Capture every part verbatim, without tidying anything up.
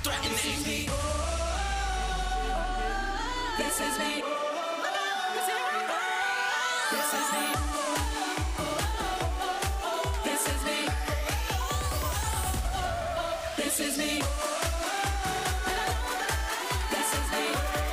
threatening. This is me. This is me. This is me. This is me. This is me.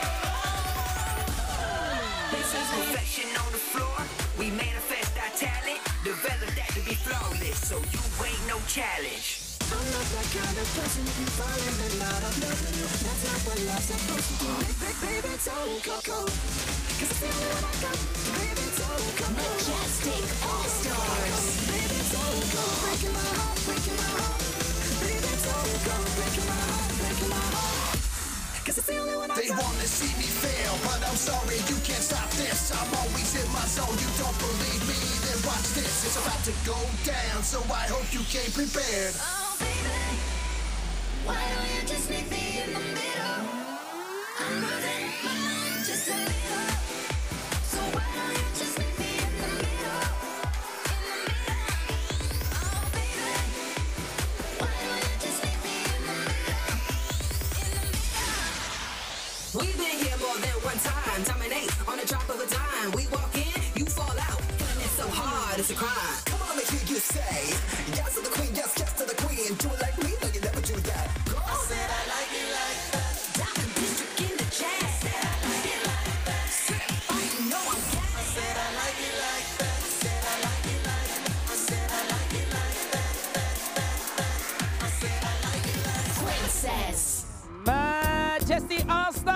This is me. Perfection on the floor. We manifest our talent. Develop that to be flawless. So you ain't no challenge. I'm not that kind of person you fall in and out of love with you. That's not what love's supposed to do. Baby, baby, don't go cold. Cause I feel it when I go. Baby, don't go cold. Majestic All-Stars. Baby, don't go. Breaking my heart, breaking my heart. Baby, don't go. Breaking my heart, breaking my heart. Cause I feel it when I They go. wanna see me fail, but I'm sorry, you can't stop this. I'm always in my zone, you don't believe me, then watch this. It's about to go down, so I hope you came prepared. Oh baby, why don't you just meet me in the middle? I'm losing my mind just a little. So why don't you just meet me in the middle? In the middle. Oh baby, why don't you just meet me in the middle? In the middle. We've been here more than one time. Dominate on the drop of a dime. We walk in, you fall out. Feeling it so hard, it's a crime. Come on, let me hear you say, yes to the queen, yes, yes to the queen. Do it like me, no, you never do that. Girl, I said I like it like that. Diamond District in the chat. Said I like it like that. Oh, you know I'm gas. I said I like it like that. Said I like it like that. I said I like it like that. That, that, that. I said I like it like that. Princess. Majesty All-Stars.